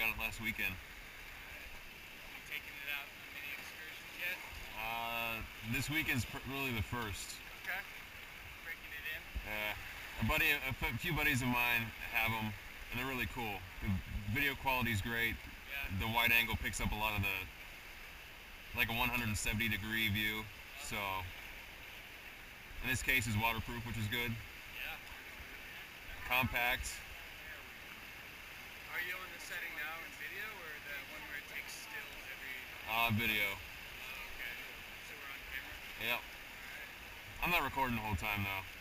on it last weekend. You taking it out on many excursions yet? This weekend's really the first. Okay. Breaking it in? A few buddies of mine have them, and they're really cool. The video quality is great. Yeah. The wide angle picks up a lot of the, like a 170-degree view. So, in this case, is waterproof, which is good. Yeah. Compact. Are you on the setting now in video, or the one where it takes stills every... Video. Oh, okay. So we're on camera? Yep. I'm not recording the whole time though.